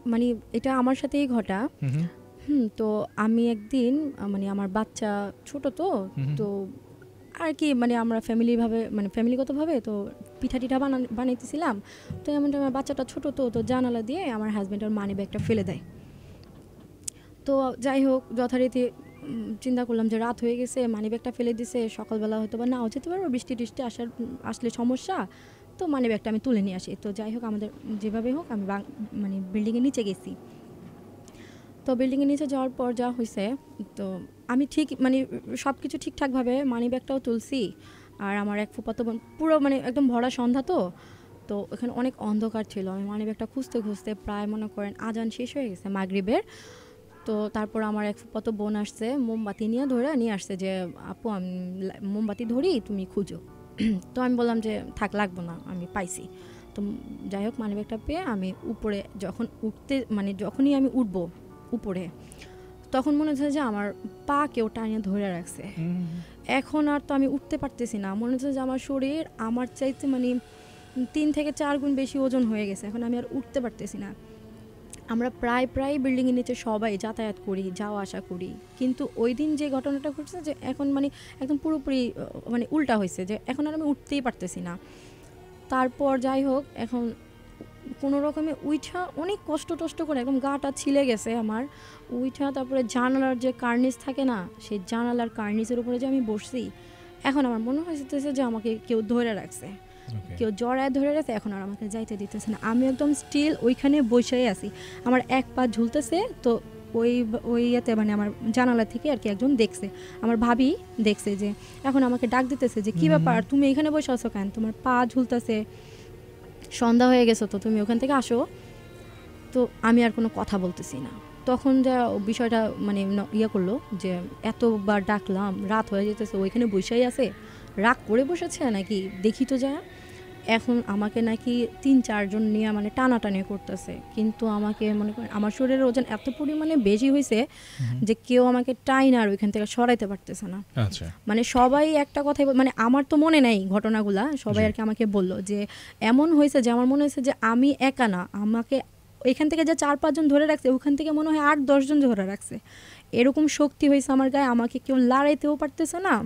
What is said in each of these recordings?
মানে এটা আমার সাথেই ঘটা। তো আমি একদিন মানে আমার বাচ্চা ছোট তো আর কি মানে আমরা ফ্যামিলিগতভাবে তো পিঠা টিঠা বানাইতেছিলাম। তো এমন আমার বাচ্চাটা ছোট তো জানালা দিয়ে আমার হাজব্যান্ড ওর মানি ব্যাগটা ফেলে দেয়। তো যাই হোক যথারীতি চিন্তা করলাম যে রাত হয়ে গেছে, মানি ব্যাগটা ফেলে দিছে, সকালবেলা হয়তো বা নাও যেতে পারবো, বৃষ্টি টিষ্টি আসলে সমস্যা, তো মানি ব্যাগটা আমি তুলে নিয়ে আসি। তো যাই হোক আমাদের যেভাবে হোক আমি মানে বিল্ডিংয়ের নিচে গেছি। তো বিল্ডিংয়ের নিচে যাওয়ার পর যা হয়েছে, তো আমি ঠিক মানে সব কিছু ঠিকঠাকভাবে মানি ব্যাগটাও তুলছি। আর আমার এক ফুফাতো বোন পুরো মানে একদম ভরা সন্ধ্যা, তো এখানে অনেক অন্ধকার ছিল। আমি মানি ব্যাগটা খুঁজতে খুঁজতে প্রায় মনে করেন আজান শেষ হয়ে গেছে মাগরিবের। তো তারপর আমার এক ফুফাতো বোন আসছে, মোমবাতি নিয়ে আসছে যে আপু আমি মোমবাতি ধরি, তুমি খুঁজো। তো আমি বললাম যে থাক, লাগবো না, আমি পাইছি। তো যাই হোক মানি ব্যাগটা পেয়ে আমি উপরে যখনই আমি উঠবো উপরে, তখন মনে হচ্ছে যে আমার পা কেউ টানিয়ে ধরে রাখছে। এখন আর তো আমি উঠতে পারতেছি না, মনে হচ্ছে যে আমার শরীর আমার চাইতে মানে 3 থেকে 4 গুণ বেশি ওজন হয়ে গেছে। এখন আমি আর উঠতে পারতেছি না। আমরা প্রায় বিল্ডিংয়ের নিচে সবাই যাতায়াত করি, যাওয়া আসা করি, কিন্তু ওই দিন যে ঘটনাটা ঘটছে যে এখন মানে একদম পুরোপুরি মানে উল্টা হয়েছে, যে এখন আর আমি উঠতেই পারতেছি না। তারপর যাই হোক এখন কোনো রকমে উইঠা অনেক কষ্ট করে একদম গাটা ছিলে গেছে আমার উইঠা, তারপরে জানালার যে কার্নিস থাকে না, সেই জানালার কার্নিসের উপরে যে আমি বসছি, এখন আমার মনে হয়েছে যে আমাকে কেউ ধরে রাখছে, কেউ জড়ায় ধরে রাখছে, এখন আর আমাকে যাইতে দিতেছে না। আমি একদম স্টিল ওইখানে বসেই আছি, আমার এক পা ঝুলতেছে। তো ওই ইয়েতে মানে আমার জানালা থেকে আর কি একজন দেখছে, আমার ভাবি দেখছে, যে এখন আমাকে ডাক দিতেছে যে কী ব্যাপার, তুমি এখানে বসে আছো কেন, তোমার পা ঝুলতেছে, সন্ধ্যা হয়ে গেছে, তো তুমি ওখান থেকে আসো। তো আমি আর কোনো কথা বলতেছি না। তখন যা বিষয়টা মানে ইয়ে করলো যে এতবার ডাকলাম, রাত হয়ে যেতেছে, ওইখানে বসেই আছে, রাগ করে বসেছে নাকি দেখি তো যায়। এখন আমাকে নাকি 3-4 জন নিয়ে মানে টানাটানি করতেছে, কিন্তু আমাকে মনে করেন আমার শরীরের ওজন এত পরিমাণে বেশি হয়েছে যে কেউ আমাকে টাইনা আর ওইখান থেকে সরাইতে পারতেছে না। মানে সবাই একটা কথাই মানে আমার তো মনে নাই ঘটনাগুলা, সবাই আর কি আমাকে বললো যে এমন হয়েছে যে আমার মনে হয়েছে যে আমি একা না, আমাকে এখান থেকে যে 4-5 জন ধরে রাখছে, ওখান থেকে মনে হয় 8-10 জন ধরে রাখছে। এরকম শক্তি হয়েছে আমার গায়ে, আমাকে কেউ লড়াইতেও পারতেছে না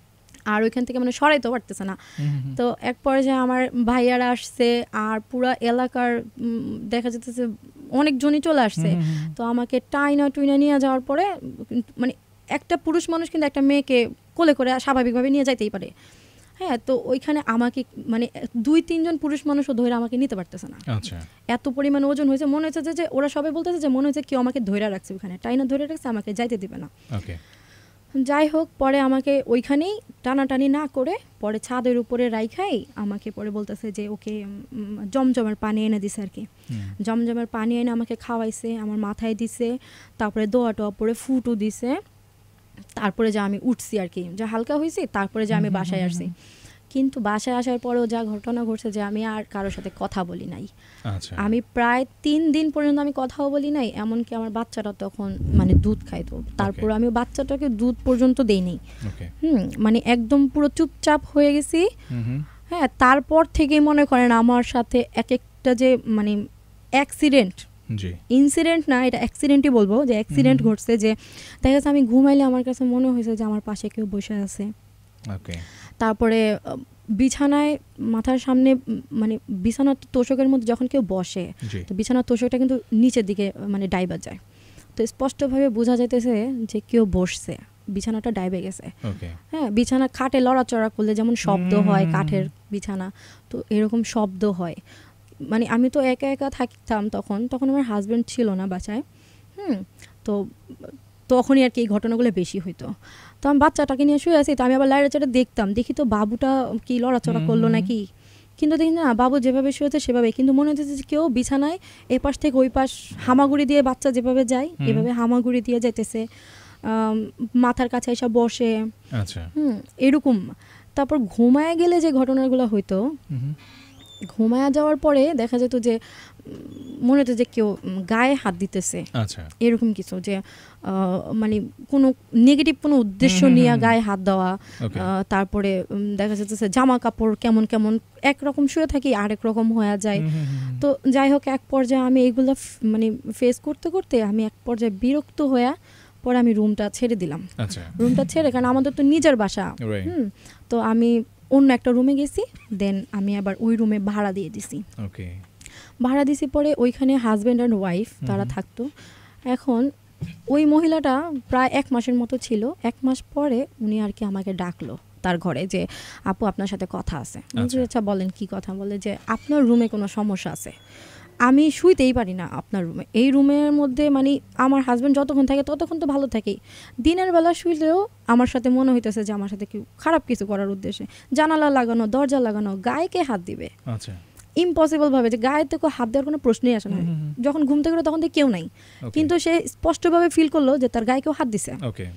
আর ওইখান থেকে মানে সরাইতেও পারতেছে না। তো এক পর্যায়ে আমার ভাইয়ারা আসছে আর পুরো এলাকার দেখা যেতেছে অনেকজনই চলে আসছে। তো আমাকে টুইনা নিয়ে যাওয়ার পরে মানে একটা পুরুষ মানুষ কিন্তু একটা মেয়েকে কোলে করে স্বাভাবিকভাবে নিয়ে যাইতেই পারে, হ্যাঁ। তো ওইখানে আমাকে মানে 2-3 জন পুরুষ মানুষও ধরে আমাকে নিতে পারতেছে না, এত পরিমাণ ওজন হয়েছে। মনে হচ্ছে যে ওরা সবাই বলতেছে যে মনে হচ্ছে কেউ আমাকে ধরে রাখছে, ওখানে টাইনা ধরে রাখছে, আমাকে যাইতে দিবে না। যাই হোক পরে আমাকে ওইখানেই টানাটানি না করে পরে ছাদের উপরে রাইখাই আমাকে পরে বলতেছে যে ওকে জমজমের পানি এনে দিছে আর কি, জমজমের পানি এনে আমাকে খাওয়াইছে, আমার মাথায় দিছে, তারপরে দোয়া পরে ফুটও দিছে, তারপরে যা আমি উঠছি আর কি, যা হালকা হয়েছি, তারপরে যে আমি বাসায় আসছি। কিন্তু বাসায় আসার পরেও যা ঘটনা ঘটছে যে আমি আর কারোর সাথে কথা বলি নাই। আমি প্রায় 3 দিন পর্যন্ত আমি কথাও বলি নাই, এমনকি আমার বাচ্চাটা তখন মানে দুধ খাইতো, তারপর আমি বাচ্চাটাকে দুধ পর্যন্ত দেই নাই। মানে একদম পুরো চুপচাপ হয়ে গেছি। হ্যাঁ, তারপর থেকেই মনে করেন আমার সাথে এক একটা যে মানে অ্যাক্সিডেন্ট, ইনসিডেন্ট না, এটা অ্যাক্সিডেন্টই বলবো, যে অ্যাক্সিডেন্ট ঘটছে, যে দেখা যাচ্ছে আমি ঘুমাইলে আমার কাছে মনে হয়েছে যে আমার পাশে কেউ বসে আছে। তারপরে বিছানায় মাথার সামনে মানে বিছানার তোষকের মধ্যে যখন কেউ বসে, তো বিছানার তোষকটা কিন্তু নিচের দিকে মানে ডাইবা যায়, তো স্পষ্টভাবে বোঝা যাইতেছে যে কেউ বসছে, বিছানাটা ডাইবে গেছে। হ্যাঁ, বিছানা খাটে লড়াচড়া করলে যেমন শব্দ হয়, কাঠের বিছানা, তো এরকম শব্দ হয়। মানে আমি তো একা থাকতাম তখন আমার হাজব্যান্ড ছিল না বাসায়। তো তখনই আর কি এই ঘটনাগুলো বেশি হইতো। তো আমি বাচ্চাটাকে নিয়ে শুয়ে আছি, তো আমি আবার লাইটাটা দেখি তো বাবুটা কি লড়াচড়া করলো নাকি, কিন্তু দেখি না বাবু যেভাবে শুয়েছে সেভাবে, কিন্তু মনে হচ্ছে যে কেউ বিছানায় এ পাশ থেকে ওই পাশ হামাগুড়ি দিয়ে, বাচ্চা যেভাবে যায় এভাবে হামাগুড়ি দিয়ে যাইতেছে, মাথার কাছে এসে বসে, এরকম। তারপর ঘুমায় গেলে যে ঘটনাগুলো হইতো, ঘুমায়া যাওয়ার পরে দেখা যেত যে মনে হতো যে কেউ গায়ে হাত দিতেছে, আচ্ছা এরকম কিছু, যে মানে কোনো নেগেটিভ কোনো উদ্দেশ্য নিয়ে গায়ে হাত দেওয়া। তারপরে দেখা যাচ্ছে জামা কাপড় কেমন কেমন, একরকম শুয়ে থাকি আরেক রকম হয়ে যায়। তো যাই হোক, এক পর্যায়ে আমি এইগুলো মানে ফেস করতে করতে আমি এক পর্যায়ে বিরক্ত হয়ে পরে আমি রুমটা ছেড়ে দিলাম। রুমটা ছেড়ে, কারণ আমাদের তো নিজের বাসা, তো আমি অন্য একটা রুমে গেছি, দেন আমি আবার ওই রুমে ভাড়া দিয়ে দিছি। ভাড়া দিছি পরে ওইখানে হাজব্যান্ড অ্যান্ড ওয়াইফ তারা থাকতো। এখন ওই মহিলাটা প্রায় 1 মাসের মতো ছিল। 1 মাস পরে উনি আর কি আমাকে ডাকলো তার ঘরে, যে আপু আপনার সাথে কথা আছে। আচ্ছা বলেন কি কথা? বলে যে আপনার রুমে কোনো সমস্যা আছে, আমি শুইতেই পারি না আপনার রুমে। এই রুমের মধ্যে মানে আমার হাজব্যান্ড যতক্ষণ থাকে ততক্ষণ তো ভালো থাকেই, দিনের বেলা শুইলেও আমার সাথে মনে হইতেছে যে আমার সাথে খারাপ কিছু করার উদ্দেশ্যে জানালা লাগানো, দরজা লাগানো, গায়ে কে হাত দিবে? আচ্ছা, ইম্পসিবল ভাবে, যে গায়ে তো হাত দেওয়ার কোনো প্রশ্নই আসে না। যখন ঘুম থেকে তখন তো কেউ নাই, কিন্তু সে স্পষ্টভাবে ফিল করলো যে তার গায়ে কেউ হাত দিছে,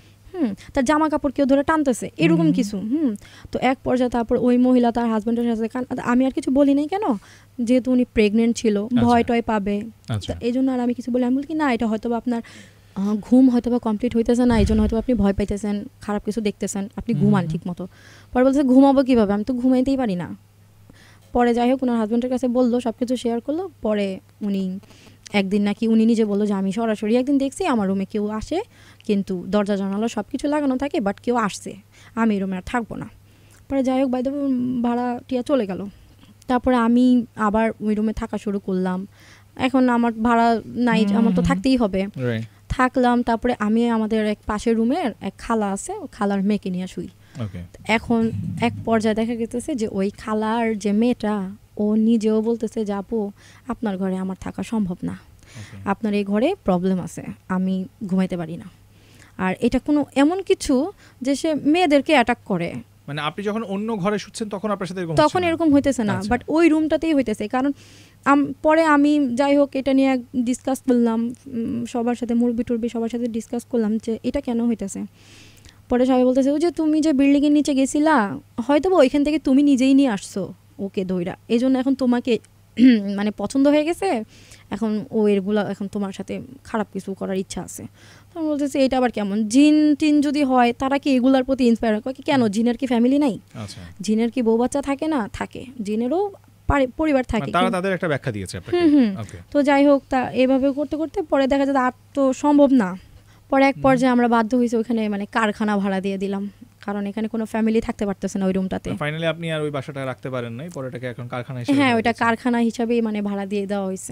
তার জামা কাপড় কেউ ধরে টানতেছে, এরকম কিছু। তো এক পর্যায়ে তারপর ওই মহিলা তার হাজব্যান্ডের সাথে, আমি আর কিছু বলি নাই, কেন, যেহেতু উনি প্রেগনেন্ট ছিল, ভয় টয় পাবে, এই জন্য আর আমি কিছু বলি। আমি বলি কি না, এটা হয়তো আপনার ঘুম হয়তো বা কমপ্লিট হইতেছে না, এই জন্য হয়তো আপনি ভয় পাইতেছেন, খারাপ কিছু দেখতেছেন, আপনি ঘুমান ঠিক মতো। পরে বলছে ঘুমাবো কিভাবে, আমি তো ঘুমাইতেই পারি না। পরে যাই হোক, ওনার হাজব্যান্ডের কাছে বললো, সব কিছু শেয়ার করলো। পরে উনি একদিন নাকি উনি নিজে বললো যে আমি সরাসরি একদিন দেখছি আমার রুমে কেউ আসে, কিন্তু দরজা জানালা সব কিছু লাগানো থাকে, বাট কেউ আসছে, আমি রুমে আর থাকবো না। পরে যাই হোক, বাইরে ভাড়াটিয়া চলে গেল। তারপরে আমি আবার ওই রুমে থাকা শুরু করলাম। এখন আমার ভাড়া নাই, আমার তো থাকতেই হবে, থাকলাম। তারপরে আমি আমাদের এক পাশের রুমের এক খালা আছে, খালার মেয়েকে নিয়ে শুই। এখন এক পর্যায়ে দেখা গেছে যে ওই খালার যে মেয়েটা, ও নিজেও বলতেছে যে আপু আপনার ঘরে আমার থাকা সম্ভব না, আপনার এই ঘরে প্রবলেম আছে, আমি ঘুমাইতে পারি না। আর এটা কোনো এমন কিছু যে সে মেয়েদেরকে অ্যাটাক করে, মানে আপনি যখন অন্য ঘরে শুচ্ছেন তখন আপনার সাথে তখন এরকম হইতেছে না, বাট ওই রুমটাতেই হইতেছে। কারণ পরে আমি যাই হোক এটা নিয়ে ডিসকাস করলাম সবার সাথে, মুরবি টুরবি সবার সাথে ডিসকাস করলাম যে এটা কেন হইতেছে। পরে সবাই বলতেছে যে তুমি যে বিল্ডিংয়ের নিচে গেছিলা, হয়তো ওইখান থেকে তুমি নিজেই নিয়ে আসছো ওকে দইরা, এই জন্য এখন তোমাকে মানে পছন্দ হয়ে গেছে, এখন ও এরগুলা এখন তোমার সাথে খারাপ কিছু করার ইচ্ছা আছে। তখন বলতেছে এটা আবার কেমন, জিন টিন যদি হয় তারা কি এগুলার প্রতি ইন্সপায়ার হয়? কেন, জিনের কি ফ্যামিলি নাই? জিনের কি বউ বাচ্চা থাকে না? থাকে, জিনেরও পরিবার থাকে, তারা তাদের একটা ব্যাখ্যা দিয়েছে আপনাকে। তো যাই হোক, তা এভাবে করতে করতে পরে দেখা যায় আর তো সম্ভব না। পরে এক পর্যায়ে আমরা বাধ্য হয়েছি ওখানে মানে কারখানা ভাড়া দিয়ে দিলাম, কারণ এখানে কোনো ফ্যামিলি থাকতে পারতেছে না ওই রুমটাতে। ফাইনালি আপনি আর ওই বাসাটা রাখতে পারেন নাই, পরে এটাকে এখন কারখানা হিসেবে, হ্যাঁ ওইটা কারখানা হিসাবেই মানে ভাড়া দিয়ে দেওয়া হয়েছে।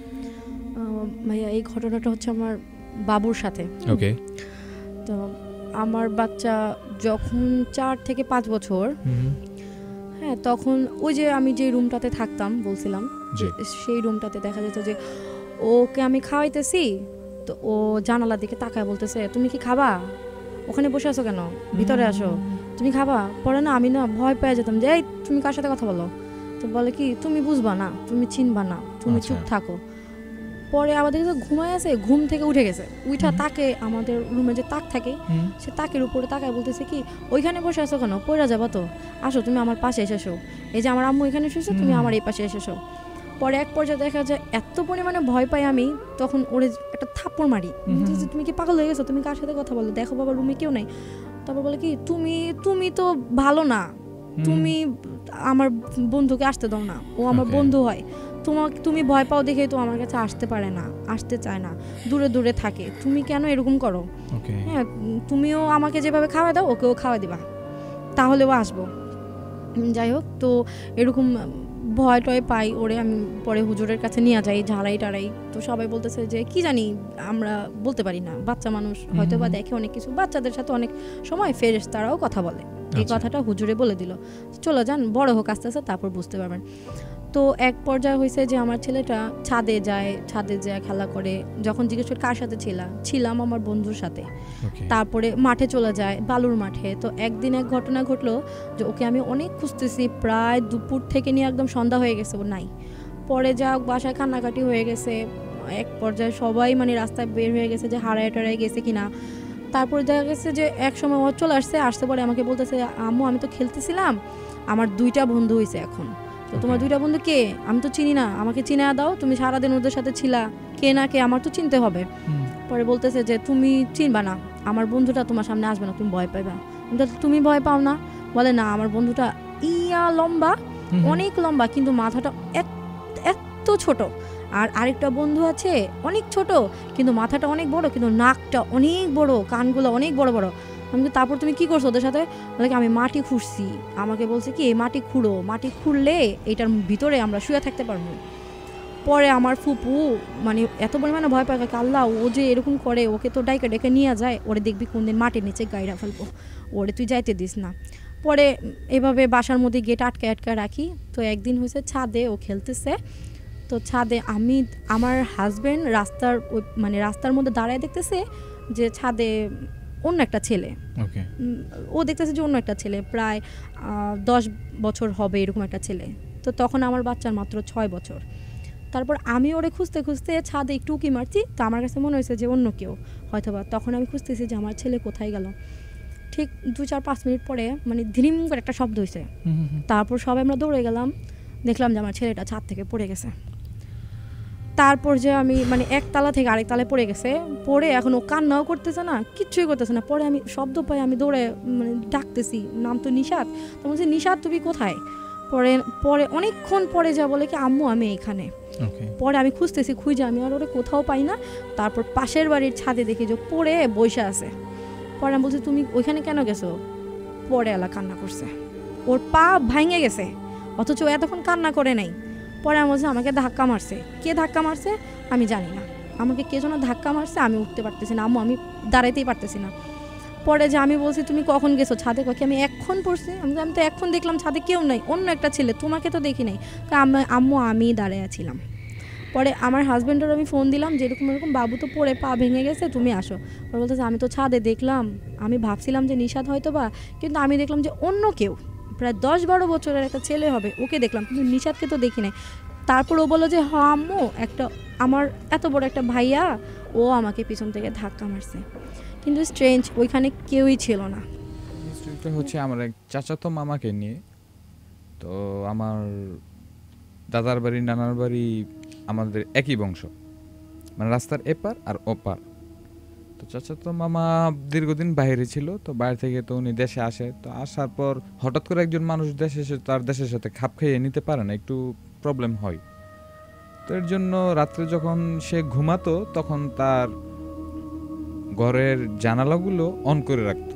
ভাইয়া এই ঘটনাটা হচ্ছে আমার বাবুর সাথে। ওকে, তো আমার বাচ্চা যখন 4 থেকে 5 বছর, হ্যাঁ তখন ওই যে আমি যে রুমটাতে থাকতাম বলছিলাম, সেই রুমটাতে দেখা যেত যে ওকে আমি খাওয়াইতেছি, তো ও জানালার দিকে তাকায় বলতেছে তুমি কি খাবা, ওখানে বসে আছো কেন, ভিতরে আসো, তুমি খাবা। পরে না আমি না ভয় পেয়ে যেতাম যে এই তুমি কার সাথে কথা বলো, তো বলে কি তুমি বুঝবা না, তুমি চিনবা না, তুমি চুপ থাকো। পরে আমাদের কাছে ঘুমায় আছে, ঘুম থেকে উঠে গেছে, উঠা তাকে আমাদের রুমে যে তাক থাকে সে তাকের উপরে তাকায় বলতেছে কি ওইখানে বসে আছো কেন, পড়া যাবা তো, আসো তুমি আমার পাশে এসেছো, এই যে আমার আম্মু এখানে শুয়েছে তুমি আমার এই পাশে এসেছো। পরে এক পর্যায়ে দেখা যায় এত পরিমাণে ভয় পাই আমি, তখন ওরে একটা থাপ্পড় মারি, তুমি কি পাগল হয়ে গেছো, তুমি কার সাথে কথা বলো, দেখো বাবা রুমে কেউ নাই। তারপর বলে কি তুমি তো ভালো না, তুমি আমার বন্ধুকে আসতে দাও না, ও আমার বন্ধু হয়, তুমি ভয় পাও দেখে তো আমার কাছে আসতে পারে না, আসতে চায় না, দূরে দূরে থাকে, তুমি কেন এরকম করো? হ্যাঁ তুমিও আমাকে যেভাবে খাওয়া দাও ওকেও খাওয়া দিবা, তাহলেও আসবো। যাই হোক, তো এরকম ভয় টয় পাই ওরে। আমি পরে হুজুরের কাছে নিয়ে যাই, ঝাড়াই টাড়াই, তো সবাই বলতেছে যে কি জানি, আমরা বলতে পারি না, বাচ্চা মানুষ হয়তো বা দেখে অনেক কিছু, বাচ্চাদের সাথে অনেক সময় ফেরেশতারাও কথা বলে, এই কথাটা হুজুরে বলে দিল, চলো যান বড় হোক আস্তে আস্তে তারপর বুঝতে পারবেন। তো এক পর্যায়ে হয়েছে যে আমার ছেলেটা ছাদে যায় খেলা করে, যখন জিজ্ঞেস করে কার সাথে ছিলাম আমার বন্ধুর সাথে, তারপরে মাঠে চলে যায়, বালুর মাঠে। তো একদিন এক ঘটনা ঘটলো যে ওকে আমি অনেক খুঁজতেছি, প্রায় দুপুর থেকে নিয়ে একদম সন্ধ্যা হয়ে গেছে, ও নাই। পরে যা বাসায় কান্নাকাটি হয়ে গেছে, এক পর্যায়ে সবাই মানে রাস্তায় বের হয়ে গেছে যে হারায় টারায় গেছে কিনা। তারপরে দেখা গেছে যে এক সময় ও চলে আসছে পরে আমাকে বলতেছে আম্মু আমি তো খেলতেছিলাম, আমার 2টা বন্ধু হয়েছে এখন, তো তোমার 2টা বন্ধু কে, আমি তো চিনি না, আমাকে চিনা দাও, তুমি সারাদিন ওদের সাথে ছিলা, কে না কে আমার তো চিনতে হবে। পরে বলতেছে যে তুমি চিনবা না, আমার বন্ধুটা তোমার সামনে আসবে না, তুমি ভয় পাইবা। তুমি ভয় পাও না? বলে না, আমার বন্ধুটা লম্বা, অনেক লম্বা, কিন্তু মাথাটা এত ছোট। আর আরেকটা বন্ধু আছে অনেক ছোট, কিন্তু মাথাটা অনেক বড়, কিন্তু নাকটা অনেক বড়, কানগুলো অনেক বড় বড়। আমি তারপর তুমি কি করছো ওদের সাথে? বলে কি আমি মাটি খুঁড়ছি। আমাকে বলছে কি এই মাটি খুঁড়ো, মাটি খুঁড়লে এটার ভিতরে আমরা শুয়ে থাকতে পারবো। পরে আমার ফুপু মানে এত পরিমাণে ভয় পায়, আল্লাহ ও যে এরকম করে, ওকে তো ডাইকে ডেকে নিয়ে যায়, ওরে দেখবি কোনদিন মাটির নিচে গাইরা ফেলবো, ওরে তুই যাইতে দিস না। পরে এভাবে বাসার মধ্যে গেট আটকে রাখি। তো একদিন হয়েছে ছাদে ও খেলতেছে, তো ছাদে আমার হাজব্যান্ড রাস্তার মধ্যে দাঁড়ায় দেখতেছে যে ছাদে অন্য একটা ছেলে, ও দেখতেছে যে অন্য একটা ছেলে, প্রায় 10 বছর হবে এরকম একটা ছেলে। তো তখন আমার বাচ্চার মাত্র 6 বছর। তারপর আমি ওরে খুঁজতে খুঁজতে ছাদে একটু উঁকি মারছি, তো আমার কাছে মনে হয়েছে যে অন্য কেউ হয়তোবা। তখন আমি খুঁজতেছি যে আমার ছেলে কোথায় গেল। ঠিক 2-4-5 মিনিট পরে মানে ধিরিম করে একটা শব্দ হয়েছে। তারপর সবাই আমরা দৌড়ে গেলাম, দেখলাম যে আমার ছেলেটা ছাদ থেকে পড়ে গেছে। তারপর যে আমি মানে এক তালা থেকে আরেক তালায় পড়ে গেছে, পড়ে এখন ও কান্নাও করতেছে না, কিচ্ছুই করতেছে না। পরে আমি শব্দ পাই, আমি দৌড়ে মানে ডাকতেছি, নাম তো নিশাত। তো বলছি নিশাত তুমি কোথায়? পরে অনেকক্ষণ পরে যা বলে কি আম্মু আমি এইখানে। পরে আমি খুঁজে আমি আর ওরে কোথাও পাই না। তারপর পাশের বাড়ির ছাদে দেখি যে পড়ে বসে আছে। পরে আমি বলছি তুমি ওইখানে কেন গেছো? পরে এলা কান্না করছে, ওর পা ভাঙে গেছে, অথচ ও এতক্ষণ কান্না করে নাই। পরে আমি বলছি আমাকে ধাক্কা মারছে। কে ধাক্কা মারছে আমি জানি না, আমাকে কে যেন ধাক্কা মারছে, আমি উঠতে পারতেছি না আম্মু, আমি দাঁড়াইতেই পারতেছি না। পরে যে আমি বলছি তুমি কখন গেছো ছাদে? কখন? আমি এখন পড়ছি। আমি তো এখন দেখলাম ছাদে কেউ নাই, অন্য একটা ছেলে, তোমাকে তো দেখি নাই। আম্মু আমি দাঁড়ায় ছিলাম। পরে আমার হাজব্যান্ডের আমি ফোন দিলাম যে এরকম এরকম বাবু তো পড়ে পা ভেঙে গেছে, তুমি আসো। পরে বলতেছে আমি তো ছাদে দেখলাম, আমি ভাবছিলাম যে নিশাত হয়তো বা, কিন্তু আমি দেখলাম যে অন্য কেউ, প্রায় 10-12 বছরের একটা ছেলে হবে, ওকে দেখলাম, কিন্তু নিশাতকে তো দেখি নাই। তারপর ও বললো যে হ্যাঁ আম্মু, আমার এত বড় একটা ভাইয়া, ও আমাকে পিছন থেকে ধাক্কা মারছে। কিন্তু স্ট্রেঞ্জ, ওইখানে কেউই ছিল না। এটা হচ্ছে আমার এক চাচাতো মামাকে নিয়ে। তো আমার দাদার বাড়ি নানার বাড়ি আমাদের একই বংশ, মানে রাস্তার এপার আর ওপার। তো চাচাতো মামা দীর্ঘদিন বাইরে ছিল, তো বাইরে থেকে তো উনি দেশে আসে। তো আসার পর হঠাৎ করে একজন মানুষ দেশে এসে তার দেশের সাথে খাপ খাইয়ে নিতে পারে না, একটু প্রবলেম হয়। তো এর জন্য রাত্রে যখন সে ঘুমাতো তখন তার ঘরের জানালাগুলো অন করে রাখতো,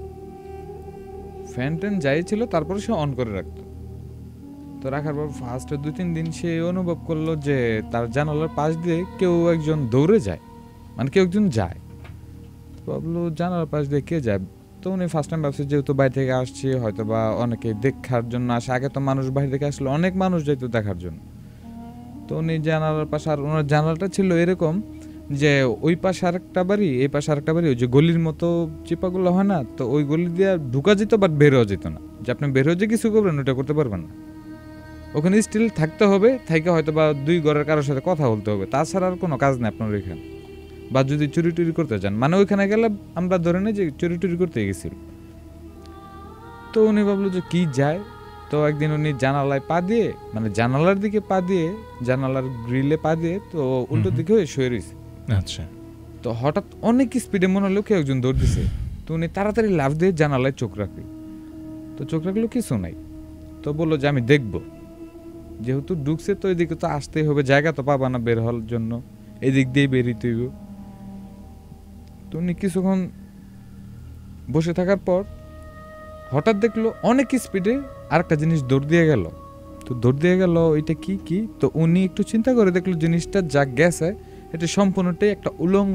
ফ্যান ট্যান যাই ছিল তারপরে সে অন করে রাখতো। তো রাখার পর ফার্স্টে 2-3 দিন সে অনুভব করলো যে তার জানালার পাশ দিয়ে কেউ একজন দৌড়ে যায়, মানে কেউ একজন যায়। ভাবলো জানালার পাশ দিয়ে কে যায়। তো উনি ফার্স্ট টাইম ভাবছে যেহেতু বাইরে থেকে আসছে হয়তো বা অনেকে দেখার জন্য আসে, আগে তো মানুষ বাইরে থেকে আসলে অনেক মানুষ যেত দেখার জন্য। তো উনি জানালার পাশে, আর ওনার জানালাটা ছিল এরকম যে ওই পাশে আরেকটা বাড়ি, এই পাশে আরেকটা বাড়ি, ওই যে গলির মতো চিপাগুলো হয় না, তো ওই গলি দিয়ে ঢুকা যেত বাট বেরোয়া যেত না, যে আপনি বেরোয় যে কিছু করবেন ওটা করতে পারবেন না, ওখানে স্টিল থাকতে হবে, থাকে হয়তো বা 2 ঘরের কারোর সাথে কথা বলতে হবে, তাছাড়া আর কোনো কাজ নেই আপনার ওইখানে। বা যদি চুরি টুরি করতে যান, মানে ওইখানে গেলে আমরা ধরে নিই যে চুরি টুরি করতে গেছিল। তো উনি ভাবলো যে কি যায়। তো একদিন উনি জানালায় পা দিয়ে, মানে জানালার দিকে পা দিয়ে, জানালার গ্রিলে পা দিয়ে, তো উল্টো দিকে হয়ে শুয়ে রয়েছে। আচ্ছা। তো হঠাৎ অনেক স্পিডে মনে হলো কেউ একজন দৌড় দিছে। তো উনি তাড়াতাড়ি লাফ দিয়ে জানালায় চোখ রাখি। তো চোখ রাখলো কিছু নাই। তো বললো যে আমি দেখবো, যেহেতু ঢুকছে তো এদিকে তো আসতেই হবে, জায়গা তো পাবা না বের হওয়ার জন্য, এদিক দিয়ে বেরিয়ে হইব। তো উনি কিছুক্ষণ বসে থাকার পর হঠাৎ দেখলো অনেক স্পিডে আরেকটা জিনিস দৌড় দিয়ে গেল। তো দৌড় দিয়ে গেল, এটা কি কি? তো উনি একটু চিন্তা করে দেখলো জিনিসটা যা গেছে এটা সম্পূর্ণটাই একটা উলঙ্গ,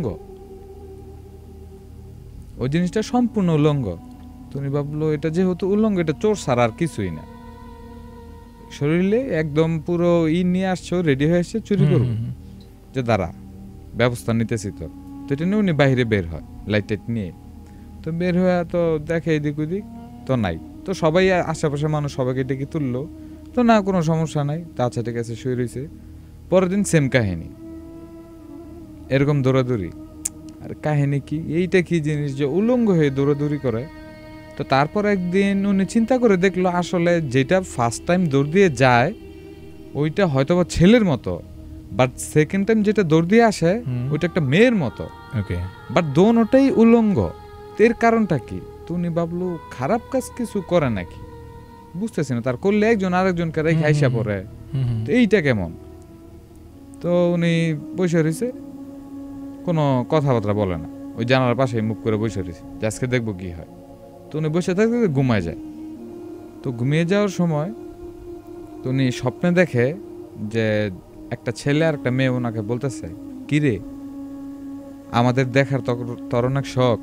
ওই জিনিসটা সম্পূর্ণ উলঙ্গ। তো উনি ভাবলো এটা যেহেতু উলঙ্গ, এটা চোর ছাড়া আর কিছুই না, শরীরে একদম পুরো নিয়ে আসছো, রেডি হয়ে আসছে চুরি করবো, যে দাঁড়া ব্যবস্থা নিতেছি। তো এটা নিয়ে উনি বাইরে বের হয় লাইট টাইট নিয়ে। তো বের হয়ে তো দেখে এদিক ওদিক, তো নাই। তো সবাই আশেপাশের মানুষ সবাইকে ডেকে তুললো, তো না কোনো সমস্যা নাই, আচ্ছা ঠিক আছে শুয়ে রয়েছে। পরের দিন সেম কাহিনী, এরকম দৌড়াদৌড়ি। আর কাহিনী কি, এইটা কি জিনিস যে উলঙ্গ হয়ে দৌড়াদৌড়ি করে। তো তারপর একদিন উনি চিন্তা করে দেখলো আসলে যেটা ফার্স্ট টাইম দৌড় দিয়ে যায় ওইটা হয়তোবা ছেলের মতো, বাট সেকেন্ড টাইম যেটা দৌড় দিয়ে আসে ওইটা একটা মেয়ের মতো। ওকে, বাট দোনোটাই উলঙ্গ। এর কারণটা কি? তো উনি ভাবলো খারাপ কাজ কিছু করে নাকি, বুঝতেছি না। তার করলে একজন আরেকজনকে রেখে আইসা পড়ে, তো এইটা কেমন? তো উনি বসে রয়েছে, কোনো কথাবার্তা বলে না, ওই জানালার পাশে মুখ করে বসে রয়েছে যে আজকে দেখবো কি হয়। তো উনি বসে থাকতে ঘুমায় যায়। তো ঘুমিয়ে যাওয়ার সময় তো উনি স্বপ্নে দেখে যে একটা ছেলে আর একটা মেয়ে ওনাকে বলতেছে, কি রে আমাদের দেখার তোর অনেক শখ,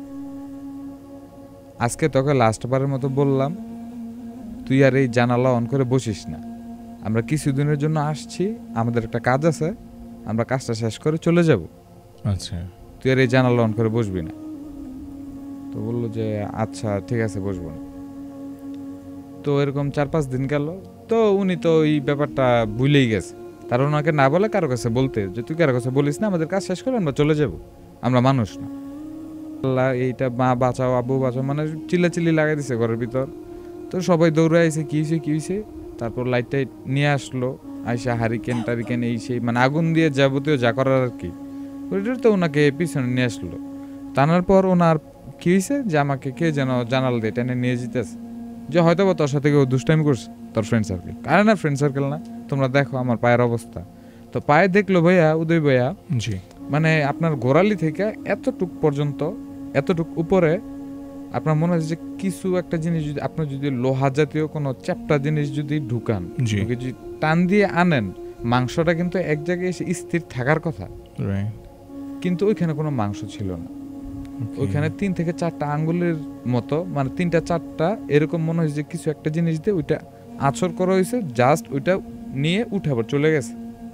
আজকে তোকে লাস্টবারের মতো বললাম তুই আর এই জানালা অন করে বসিস না, আমরা কিছুদিনের জন্য আসছি, আমাদের একটা কাজ আছে, আমরা কাজটা শেষ করে চলে যাব, আচ্ছা তুই আর এই জানালা অন করে বসবি না। তো বললো যে আচ্ছা ঠিক আছে বসবো না। তো এরকম 4-5 দিন গেল। তো উনি তো এই ব্যাপারটা ভুলেই গেছে, তার ওনাকে না বলে কারো কাছে বলতে যে তুই কারো কাছে বলিস না, আমাদের কাজ শেষ করে আমরা চলে যাব, আমরা মানুষ না। আল্লাহ এইটা মা বাঁচাও আব্বু বাঁচাও মানে চিল্লাচিল্লি লাগাই দিছে ঘরের ভিতর। তো সবাই দৌড়ে আইছে, কি হয়েছে কি হয়েছে। তারপর লাইটটাই নিয়ে আসলো, আইসা হারিকেন টারিকেন এই সেই মানে আগুন দিয়ে যাবতীয় যা করার আর কি, ওইটার তো ওনাকে পিছনে নিয়ে আসলো। টানার পর ওনার কি হয়েছে যে আমাকে কে যেন জানাল দিয়ে টেনে নিয়ে যেতেছে, যে হয়তো বা তোর সাথে কেউ দুষ্টাইম করছে, তোর ফ্রেন্ড সার্কেল। কারণ না ফ্রেন্ড সার্কেল না, তোমরা দেখো আমার পায়ের অবস্থা। তো পায়ে দেখলো ভাইয়া, উদয় ভাইয়া, জি, মানে আপনার গোড়ালি থেকে এতটুক পর্যন্ত, এতটুক উপরে আপনার মনে হয় যে কিছু একটা জিনিস যদি আপনার যদি লোহা জাতীয় কোনো চ্যাপ্টা জিনিস যদি ঢুকান, জি। যদি টান দিয়ে আনেন, মাংসটা কিন্তু এক জায়গায় এসে স্থির থাকার কথা, রাইট। কিন্তু ওইখানে কোনো মাংস ছিল না। ওইখানে 3 থেকে 4টা আঙ্গুলের মতো মানে 3টা 4টা এরকম মনে হয় যে কিছু একটা জিনিস দিয়ে ওইটা আছর করা হয়েছে, জাস্ট ওইটা নিয়ে উঠে আবার চলে গেছে।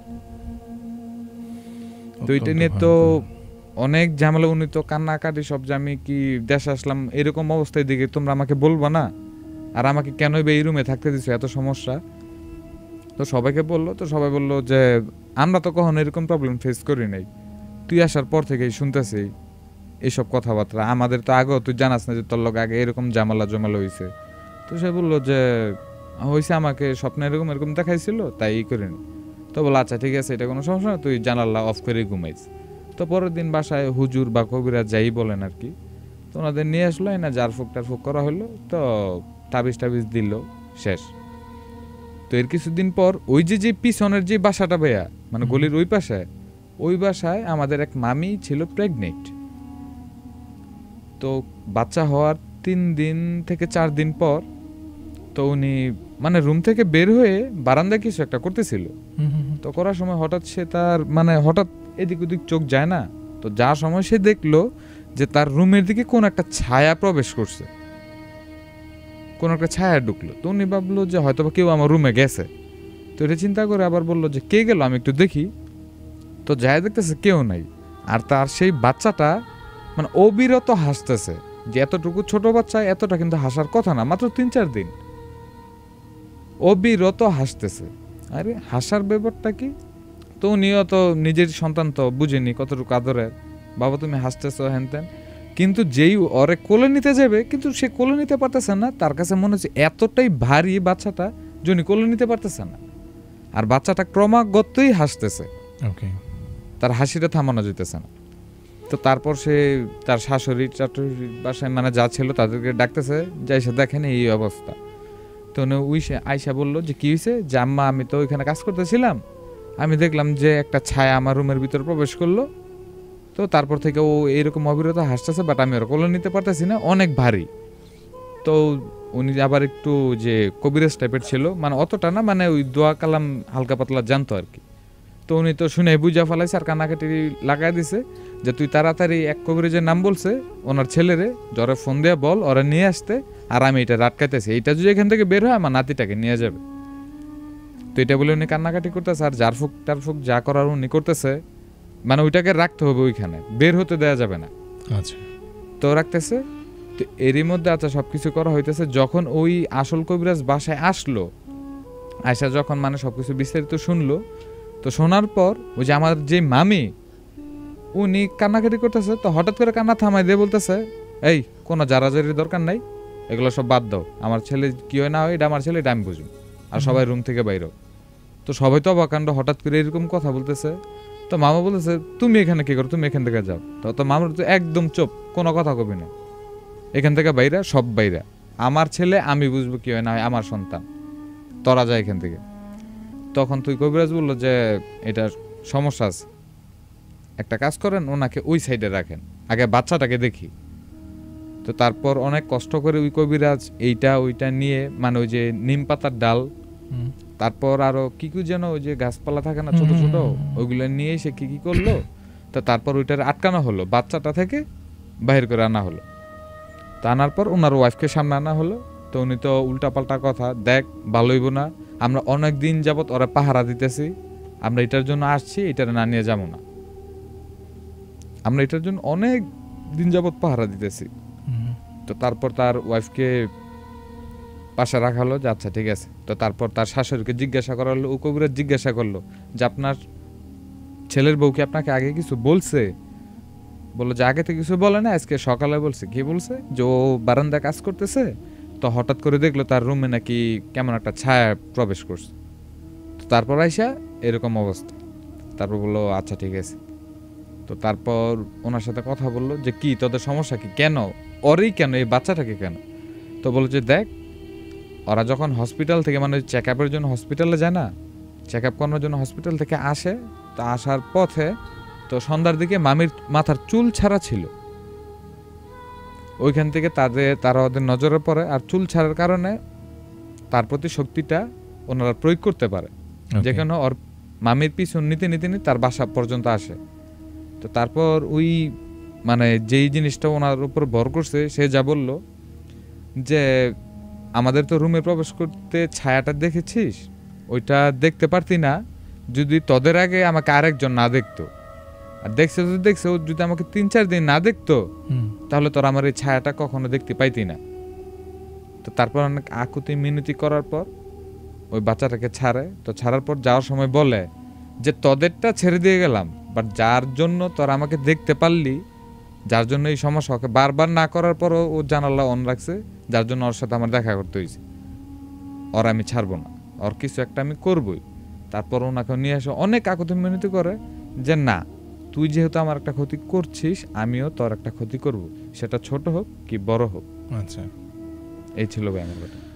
তো এটা নিয়ে তো অনেক ঝামেলা। উনি তো কান্নাকাটি সব, যে আমি কি দেশে আসলাম এরকম অবস্থায় দিকে তোমরা আমাকে বলবা না, আর আমাকে কেনই বা এই রুমে থাকতে দিছো, এত সমস্যা। তো সবাইকে বললো, তো সবাই বললো যে আমরা তো কখনো এরকম প্রবলেম ফেস করি নাই, তুই আসার পর থেকেই শুনতেছি এইসব কথাবার্তা, আমাদের তো আগেও তুই জানাস না যে তোর লোক আগে এরকম জামালা জমালা হয়েছে। তো সে বললো যে হয়েছে, আমাকে স্বপ্নে এরকম এরকম দেখাইছিল তাই ই করিনি। তো বলো আচ্ছা ঠিক আছে, এটা কোনো সমস্যা না, তুই জানালা অফ করে ঘুমাইস। তো পরের দিন বাসায় হুজুর বা কবিরা যাই বলেন আর কি, তো ওনাদের নিয়ে আসলো, না জারফুক টারফুক করা হলো, তো তাবিজ টাবিজ দিল, শেষ। তো এর কিছুদিন পর ওই যে পিছনের যে বাসাটা ভাইয়া মানে গলির ওই পাশে, ওই বাসায় আমাদের এক মামি ছিল প্রেগনেন্ট। তো বাচ্চা হওয়ার 3 দিন থেকে 4 দিন পর তো উনি মানে রুম থেকে বের হয়ে বারান্দায় কিছু একটা করতেছিল। তো করার সময় হঠাৎ সে তার মানে হঠাৎ এদিক ওদিক চোখ যায় না, তো যার সময় সে দেখলো যে তার রুমের দিকে কোন একটা ছায়া প্রবেশ করছে, কোন একটা ছায়া ঢুকলো। তো উনি ভাবলো যে হয়তো কেউ আমার রুমে গেছে। তো এটা চিন্তা করে আবার বললো যে কে গেল, আমি একটু দেখি। তো যায় দেখতেছে কেউ নাই, আর তার সেই বাচ্চাটা মানে অবিরত হাসতেছে, যে এতটুকু ছোট বাচ্চা এতটা কিন্তু হাসার কথা না, মাত্র 3-4 দিন অবিরত হাসতেছে। আরে হাসার ব্যাপারটা কি? তো উনিও তো নিজের সন্তান তো বুঝেনি কতটুকু আদরের, বাবা তুমি হাসতেছো হ্যান ত্যান। কিন্তু যেই ওরে কোলে নিতে যাবে, কিন্তু সে কোলে নিতে পারতেছে না, তার কাছে মনে হচ্ছে এতটাই ভারী বাচ্চাটা যে উনি কোলে নিতে পারতেছে না। আর বাচ্চাটা ক্রমাগতই হাসতেছে, ওকে, তার হাসিটা থামানো যেতেছে না। তো তারপর সে তার শাশুড়ি চাটুরির বাসায় মানে যা ছিল তাদেরকে ডাকতেছে, যাই সে দেখেন এই অবস্থা। তো উনি আয়সা বললো যে কি হয়েছে, যে আম্মা আমি তো ওইখানে কাজ করতেছিলাম, আমি দেখলাম যে একটা ছায়া আমার রুমের ভিতরে প্রবেশ করলো, তো তারপর থেকে ও এইরকম অবিরত হাসতেছে, বাট আমি ওর কোলে নিতে পারতেছি না, অনেক ভারী। তো উনি আবার একটু যে কবিরাজ টাইপের ছিল, মানে অতটা না, মানে ওই দোয়া কালাম হালকা পাতলা জানতো আর কি। তো উনি তো শুনে বুঝা ফেলাইছে আর কান্নাকাটি লাগাই দিছে যে তুই তাড়াতাড়ি এক কবিরাজের নাম বলছে ওনার ছেলেরে, জ্বরে ফোন দিয়ে বল ওরা নিয়ে আসতে, আর আমি এটা রাটকাইতেছি, এইটা যদি এখান থেকে বের হয় আমার নাতিটাকে নিয়ে যাবে। তো এটা বলে উনি কান্নাকাটি করতেছে, আর জারফুক টারফুক যা করার উনি করতেছে, মানে ওইটাকে রাখতে হবে ওইখানে, বের হতে দেওয়া যাবে না। আচ্ছা, তো রাখতেছে। তো এরই মধ্যে আচ্ছা সবকিছু করা হইতেছে, যখন ওই আসল কবিরাজ বাসায় আসলো, আয়সা যখন মানে সবকিছু বিস্তারিত শুনলো, তো শোনার পর ওই যে আমার যে মামি উনি কান্নাকাটি করতেছে, তো হঠাৎ করে কান্না থামাই দিয়ে বলতেছে, এই কোনো জারাজারির দরকার নাই, এগুলো সব বাদ দাও, আমার ছেলে কি হয় না হয় এটা আমার ছেলে, এটা আমি বুঝবো, আর সবাই রুম থেকে বাইরে। তো সবাই তো অবাকাণ্ড, হঠাৎ করে এরকম কথা বলতেছে। তো মামা বলতেছে তুমি এখানে কি করো, তুমি এখান থেকে যাও। তো মামার তো একদম চুপ, কোনো কথা কবি না, এখান থেকে বাইরা, সব বাইরা, আমার ছেলে আমি বুঝবো কি হয় না হয়, আমার সন্তান, তোরা যায় এখান থেকে। তখন তুই কবিরাজ বললো যে এটা সমস্যা আছে, একটা কাজ করেন, ওনাকে ওই সাইডে রাখেন, আগে বাচ্চাটাকে দেখি। তো তারপর অনেক কষ্ট করে ওই কবিরাজ এইটা ওইটা নিয়ে, মানে ওই যে নিম পাতার ডাল, তারপর আরো কি কি যেন ওই যে গাছপালা থাকে না ছোট ছোট, ওইগুলো নিয়ে সে কি কি করলো। তো তারপর ওইটার আটকানো হলো, বাচ্চাটা থেকে বাহির করে আনা হলো। তা আনার পর ওনার ওয়াইফকে সামনে আনা হলো। তো উনি তো উল্টাপাল্টা কথা, দেখ ভালো হইব না, আমরা অনেক দিন যাবত ওরা পাহারা দিতেছি, আমরা এটার জন্য আসছি, এটার না নিয়ে যাবো না, আমরা এটার জন্য অনেক দিন যাবত পাহারা দিতেছি। তো তারপর তার ওয়াইফকে পাশে রাখা হলো যে আচ্ছা ঠিক আছে। তো তারপর তার শাশুড়িকে জিজ্ঞাসা করা হলো, ও কবিরাজ জিজ্ঞাসা করলো যে আপনার ছেলের বউকে আপনাকে আগে কিছু বলছে? বললো যে আগে তো কিছু বলে না, আজকে সকালে বলছে। কি বলছে? যে ও বারান্দায় কাজ করতেছে, তো হঠাৎ করে দেখলো তার রুমে নাকি কেমন একটা ছায়া প্রবেশ করছে। তো তারপর আইসা এরকম অবস্থা। তারপর বললো আচ্ছা ঠিক আছে। তো তারপর ওনার সাথে কথা বললো যে কি তোদের সমস্যা কি, কেন ওরই, কেন এই বাচ্চাটাকে কেন? তো বললো যে দেখ, ওরা যখন হসপিটাল থেকে, মানে চেক আপের জন্য হসপিটালে যায় না, চেক আপ করানোর জন্য হসপিটাল থেকে আসে, তো আসার পথে তো সন্ধ্যার দিকে মামির মাথার চুল ছাড়া ছিল। ওইখান থেকে তারা ওদের নজরে পড়ে, আর চুল ছাড়ার কারণে তার প্রতি শক্তিটা ওনারা প্রয়োগ করতে পারে, যেখানে ওর মামির পিছন নিতে নিতে নিতে তার বাসা পর্যন্ত আসে। তো তারপর ওই মানে যেই জিনিসটা ওনার উপর ভর করছে, সে যা বলল যে আমাদের তো রুমে প্রবেশ করতে ছায়াটা দেখেছিস, ওইটা দেখতে পারতি না যদি তোদের আগে আমাকে আরেকজন না দেখতো, আর দেখছে যদি দেখছে, ও যদি আমাকে 3-4 দিন না দেখতো, তাহলে তোর আমার এই ছায়াটা কখনো দেখতে পাইতি না। তো তারপর অনেক আকুতি মিনতি করার পর ওই বাচ্চাটাকে ছাড়ে। তো ছাড়ার পর যাওয়ার সময় বলে যে তোদেরটা ছেড়ে দিয়ে গেলাম, বাট যার জন্য তোর আমাকে দেখতে পারলি, যার জন্য এই সমস্যা, ওকে বারবার না করার পর ও জানালা অন রাখছে, যার জন্য ওর সাথে আমার দেখা করতে হয়েছে, ওর আমি ছাড়বো না, ওর কিছু একটা আমি করবই। তারপর ওনাকে নিয়ে এসে অনেক আকুতি মিনতি করে যে না, তুই যেহেতু আমার একটা ক্ষতি করছিস, আমিও তোর একটা ক্ষতি করব, সেটা ছোট হোক কি বড় হোক। আচ্ছা, এই ছিল ভাই আমার কথা।